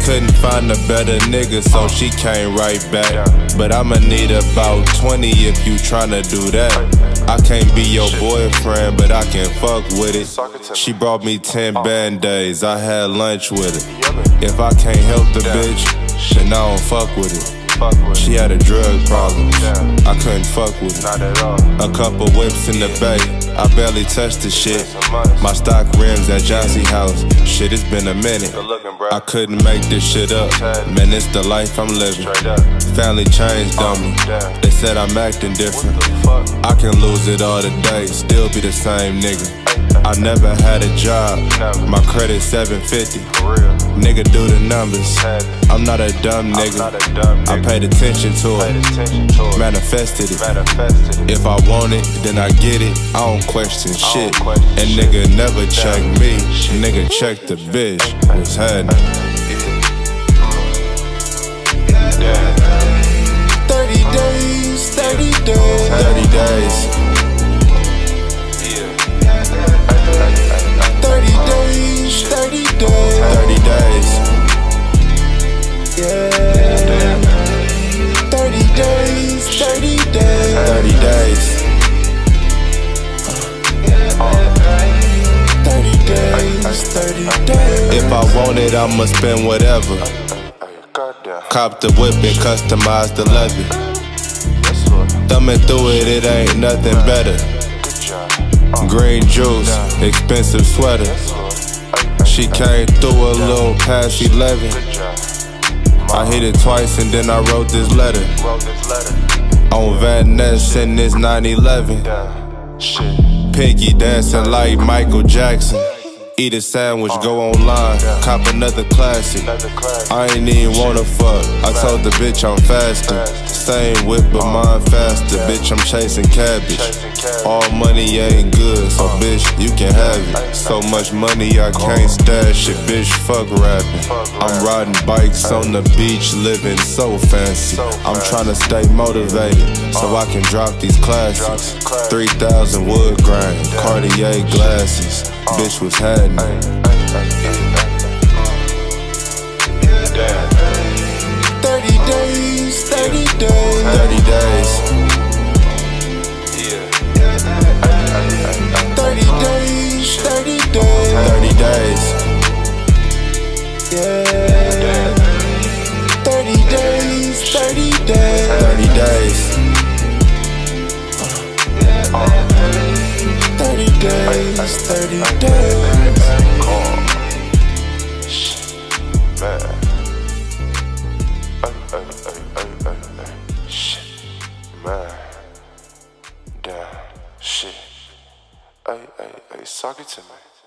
couldn't find a better nigga, so she came right back. But I'ma need about 20 if you tryna do that. I can't be your boyfriend, but I can fuck with it. She brought me 10 band-aids, I had lunch with her. If I can't help the bitch, then I don't fuck with it. She had a drug problem, I couldn't fuck with it. A couple whips in the bay, I barely touched the shit. My stock rims at Johnsy House, shit, it's been a minute. I couldn't make this shit up, man, it's the life I'm living. Family changed on me, they said I'm acting different. I can lose it all today, still be the same nigga. I never had a job, my credit 750. Nigga do the numbers, I'm not a dumb nigga. I paid attention to it, manifested it. If I want it, then I get it, I don't question shit. And nigga never check me, nigga check the bitch. What's happening? 30 days, 30 days, 30 days. 30 days, 30 days, 30 days. Yeah. 30 days, 30 days, 30 days. 30 days, 30 days. If I want it, I'ma spend whatever. Cop the whip and customize the leather. Thumbing through it, it ain't nothing better. Green juice, expensive sweater. She came through a little past 11. I hit it twice and then I wrote this letter. On Van Ness in this 911. Pinky dancing like Michael Jackson. Eat a sandwich, go online, cop another classic. I ain't even wanna fuck, I told the bitch I'm fasting. Same whip but mine faster, bitch I'm chasing cabbage. All money ain't good, so bitch you can have it. So much money I can't stash it, bitch fuck rapping. I'm riding bikes on the beach, living so fancy. I'm tryna stay motivated, so I can drop these classics. 3,000 wood grain, Cartier glasses. Bitch was happening. 30 days, 30 days, 30 days. 30 days, 30 days, 30 days. Yeah. 30 days, 30 days, 30 days. 30 days, 30 days. Man. Shit. Man. Damn. Shit. Hey, suck it to me.